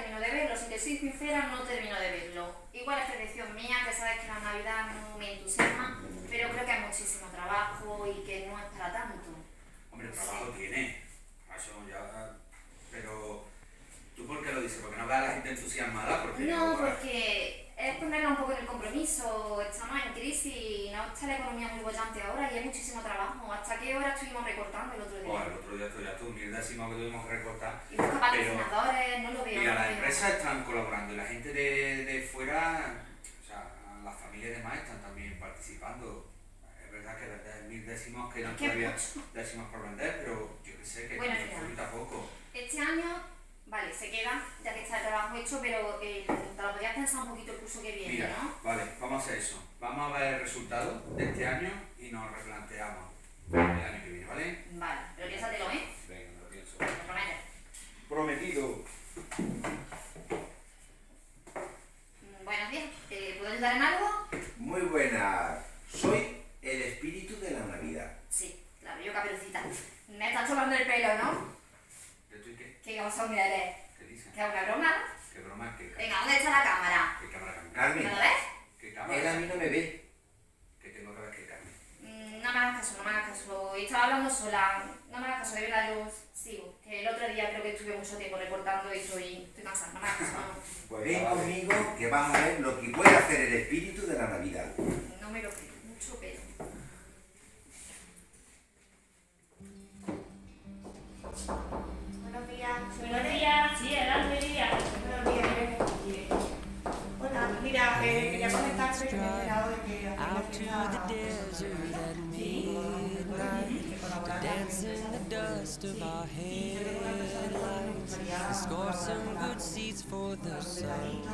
termino de verlo, si te soy sincera, no termino de verlo. Igual es predicción mía, que sabes que la Navidad no me entusiasma, pero creo que hay muchísimo trabajo y que no es para tanto. Hombre, trabajo tiene, eso ya... Pero... ¿Tú por qué lo dices? ¿Porque no ves a la gente entusiasmada? No, porque es ponerla un poco en el compromiso. Estamos en crisis y no está la economía muy bollante ahora y hay muchísimo trabajo. ¿Hasta qué hora estuvimos recortando el otro día? Pues el otro día estoy ya tú, 1000 que tuvimos que recortar. Y busca patrocinadores, no lo veo. Mira, las empresas están colaborando y la gente de fuera, o sea, las familias y demás están también participando. Es verdad que desde 1000 décimos quedan todavía décimos por vender, pero yo que sé, que bueno, falta poco. Este año... Vale, se queda, ya que está el trabajo hecho, pero te lo podrías pensar un poquito el curso que viene, mira, ¿no? Vale, vamos a hacer eso. Vamos a ver el resultado de este año y nos replanteamos el año que viene, ¿vale? Vale, pero piénsatelo, ¿eh? Venga, me lo pienso. Lo prometes. Prometido. Buenos días, ¿te puedo ayudar en algo? Muy buena. Soy el espíritu de la Navidad. Sí, claro, yo Caperucita. Me estás tomando el pelo, ¿no? ¿De tú y qué? ¿Qué cosa eres? ¿Qué dices? ¿Que es una broma? ¿Qué broma es? ¿Qué Venga, ¿dónde está la cámara? cámara? Carmen, ¿Me lo ves? ¿Qué cámara? él a mí no me ve. ¿Qué tengo que ver qué Carmen? No me hagas caso, no me hagas caso. Estaba hablando sola. No me hagas caso, de verdad, yo sigo. Que el otro día creo que estuve mucho tiempo recortando y estoy cansada. No me hagas caso, no. Pues ven conmigo que vamos a ver lo que puede hacer el espíritu de la Navidad. No me lo creo, mucho pelo. Buenos días. Buenos días, sí, adelante, Lidia. Buenos días, Irene. Hola, mira, quería comentarte que me he enterado de que Out to the desert at midnight, to dance in the dust of our headlights, to score some good seats for the sunrise,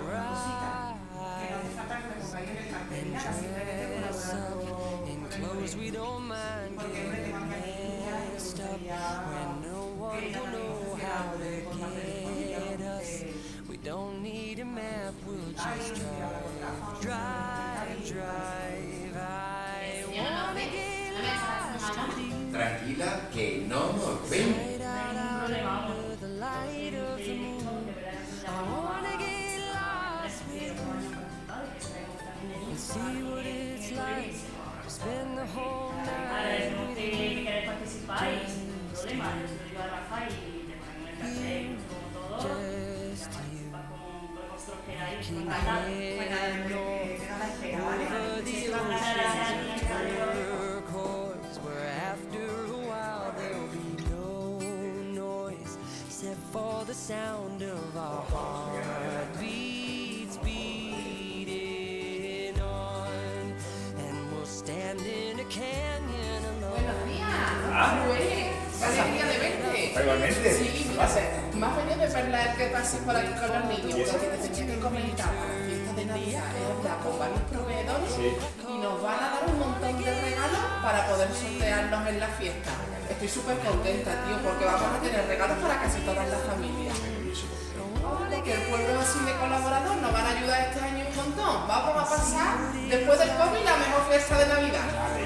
and dress up in clothes we don't mind getting messed up, when no one will know how to get us. We don't need a map, we'll just drive. I wanna get lost to the Tranquila, que no nos ven. light out under the light of the moon. I wanna get lost with you and see what it's like to spend the whole Ahora, night decimos with que you. queréis participar y sin problema, yo se lo digo a Rafa y te ponemos el cartel, como todo, Just you. participas como vosotros queráis, Keep encantado. heading queda la espera, ¿vale? over the Muchísimas gracias. turquoise, where after a while there'll be no noise except for the sound of our heartbeats beating on, and we'll stand in a canyon alone. Buenos días. Güey, qué alegría de verte. Igualmente. Sí, mira, más venido de verla que pases por aquí con los niños, porque te tenía que comentar para la fiesta de Navidad. He hablado con varios proveedores y nos van a dar un montón de regalos para poder sortearlos en la fiesta. Estoy súper contenta, tío, porque vamos a tener regalos para casi todas las familias. Que el pueblo es así de colaborador, nos van a ayudar este año un montón. Vamos a pasar, después del COVID, la mejor fiesta de Navidad.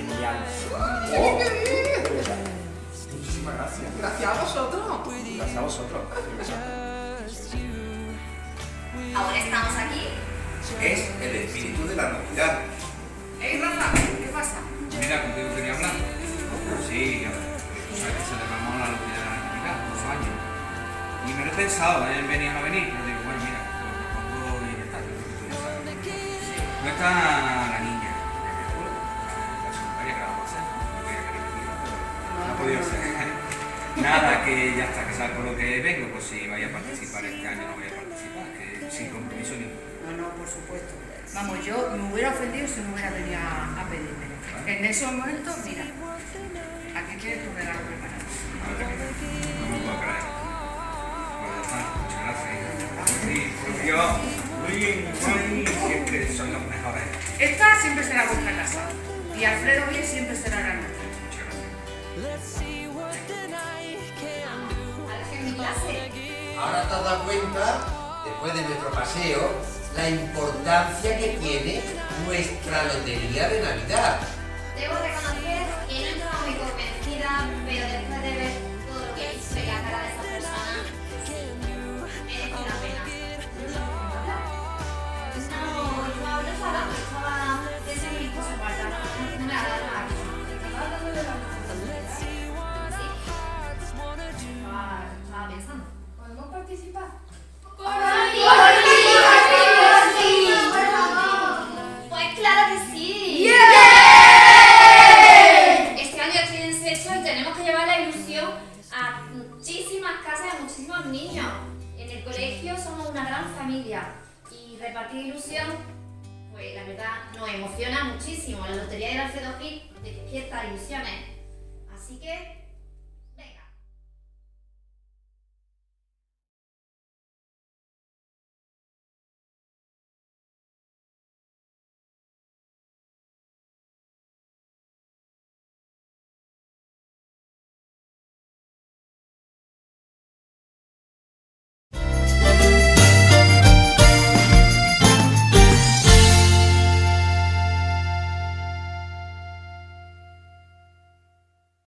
¡Oh, qué bien! Muchísimas gracias. Gracias a vosotros. Gracias a vosotros. Just you. Ahora estamos aquí. Es el espíritu de la Navidad. ¡Ey, Rafa! ¿Qué pasa? Mira, contigo quería hablar. Sí, tú sabes que celebramos la locura de la Navidad, 2 años. Y me lo he pensado en venir o no venir, pero digo, bueno, mira, te lo propongo y ya está, que tú ya sabes. No está la niña, la secundaria que la vamos a hacer, no quería que viniera, pero no ha podido ser. Nada, que ya está, que sabes por lo que vengo, pues si vaya a participar este año no voy a participar, que sin compromiso ninguno. No, por supuesto. Vamos, yo me hubiera ofendido si no hubiera venido a pedirme. En ese momento, mira, aquí tienes tu regalo preparado. Madre mía, no me puedo creer. Pues ya está, muchas gracias. Sí, por Dios, muy bien, siempre son los mejores. Esta siempre será vuestra casa. Y Alfredo bien siempre será la nuestra. Muchas gracias. Let's see what the night can do. A ver si es mi clase. Ahora te has dado cuenta, después de nuestro paseo, la importancia que tiene nuestra lotería de Navidad. Debo reconocer que no estaba muy convencida, pero después de ver todo lo que he visto y la cara de esa persona, merece la pena. unos niños. En el colegio somos una gran familia y repartir ilusión, pues la verdad nos emociona muchísimo. La lotería del Alfredo Gil despierta ilusiones. Así que